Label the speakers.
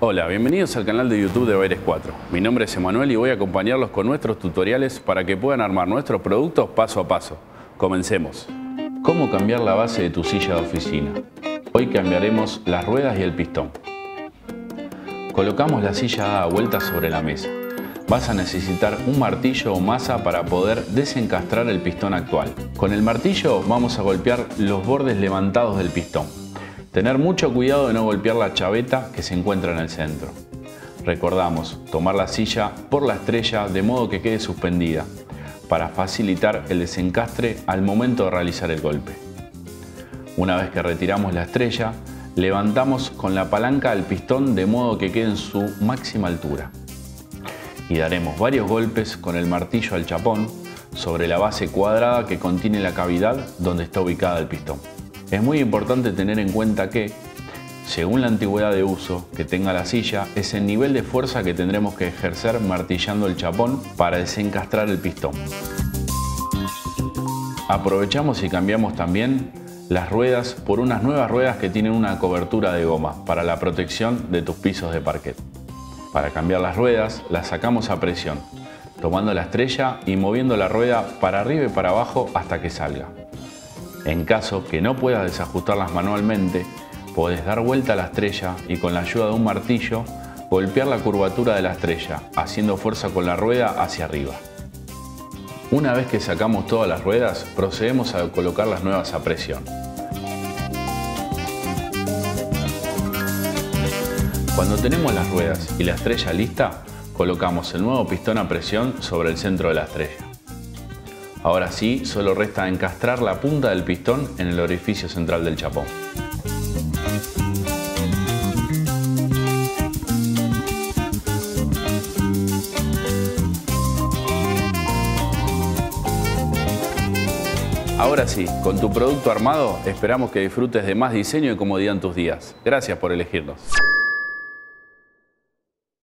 Speaker 1: Hola, bienvenidos al canal de YouTube de Baires 4. Mi nombre es Emanuel y voy a acompañarlos con nuestros tutoriales para que puedan armar nuestros productos paso a paso. Comencemos. ¿Cómo cambiar la base de tu silla de oficina? Hoy cambiaremos las ruedas y el pistón. Colocamos la silla dada vuelta sobre la mesa. Vas a necesitar un martillo o masa para poder desencastrar el pistón actual. Con el martillo vamos a golpear los bordes levantados del pistón. Tener mucho cuidado de no golpear la chaveta que se encuentra en el centro. Recordamos, tomar la silla por la estrella de modo que quede suspendida, para facilitar el desencastre al momento de realizar el golpe. Una vez que retiramos la estrella, levantamos con la palanca el pistón de modo que quede en su máxima altura. Y daremos varios golpes con el martillo al chapón sobre la base cuadrada que contiene la cavidad donde está ubicada el pistón. Es muy importante tener en cuenta que, según la antigüedad de uso que tenga la silla, es el nivel de fuerza que tendremos que ejercer martillando el chapón para desencastrar el pistón. Aprovechamos y cambiamos también las ruedas por unas nuevas ruedas que tienen una cobertura de goma para la protección de tus pisos de parquet. Para cambiar las ruedas, las sacamos a presión, tomando la estrella y moviendo la rueda para arriba y para abajo hasta que salga. En caso que no puedas desajustarlas manualmente, podés dar vuelta a la estrella y con la ayuda de un martillo golpear la curvatura de la estrella, haciendo fuerza con la rueda hacia arriba. Una vez que sacamos todas las ruedas, procedemos a colocar las nuevas a presión. Cuando tenemos las ruedas y la estrella lista, colocamos el nuevo pistón a presión sobre el centro de la estrella. Ahora sí, solo resta encastrar la punta del pistón en el orificio central del chapón. Ahora sí, con tu producto armado, esperamos que disfrutes de más diseño y comodidad en tus días. Gracias por elegirnos.